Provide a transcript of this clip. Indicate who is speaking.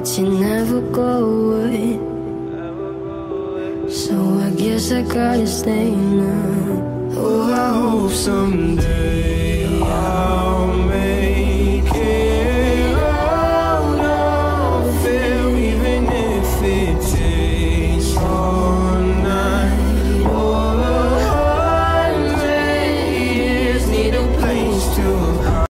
Speaker 1: but you never go away. So I guess I gotta stay now. Oh, I hope someday